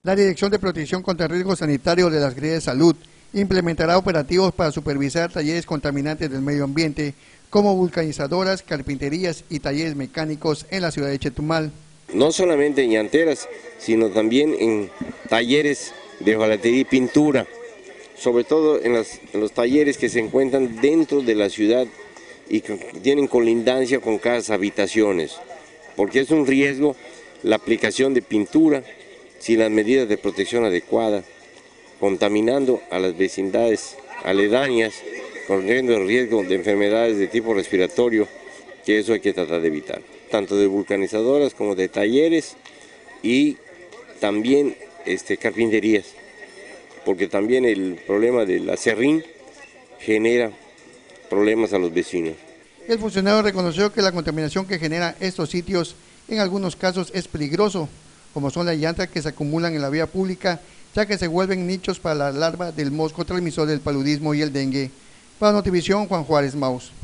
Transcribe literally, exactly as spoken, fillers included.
La Dirección de Protección contra Riesgos Sanitarios de la Secretaría de Salud implementará operativos para supervisar talleres contaminantes del medio ambiente, como vulcanizadoras, carpinterías y talleres mecánicos en la ciudad de Chetumal. No solamente en llanteras, sino también en talleres de hojalatería y pintura, sobre todo en, las, en los talleres que se encuentran dentro de la ciudad y que tienen colindancia con casas, habitaciones, porque es un riesgo la aplicación de pintura sin las medidas de protección adecuadas, contaminando a las vecindades aledañas, corriendo el riesgo de enfermedades de tipo respiratorio, que eso hay que tratar de evitar, tanto de vulcanizadoras como de talleres y también este, carpinterías, porque también el problema del acerrín genera problemas a los vecinos. El funcionario reconoció que la contaminación que genera estos sitios en algunos casos es peligroso, como son las llantas que se acumulan en la vía pública, ya que se vuelven nichos para la larva del mosco transmisor del paludismo y el dengue. Para Notivisión, Juan Juárez Maus.